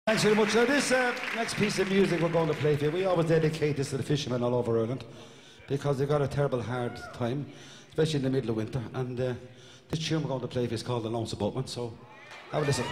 Thanks very much. Now this next piece of music we're going to play for you, we always dedicate this to the fishermen all over Ireland because they've got a terrible hard time, especially in the middle of winter. And this tune we're going to play for you is called The Lonesome Boatman, so have a listen.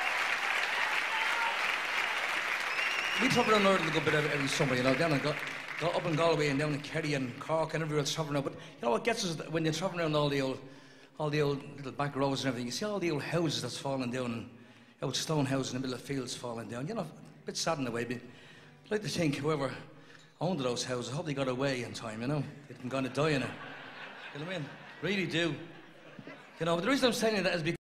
We travel around Ireland a good bit every summer, you know. Then I got up in Galway and down in Kerry and Cork and everywhere else travelling around. But you know what gets us when you're travelling around all the old little back roads and everything, you see all the old houses that's falling down, and old stone houses in the middle of fields falling down. You know, a bit sad in a way, but I'd like to think whoever owned those houses, I hope they got away in time, you know. They didn't go to die in it. You know what I mean? Really do. You know, but the reason I'm saying that is because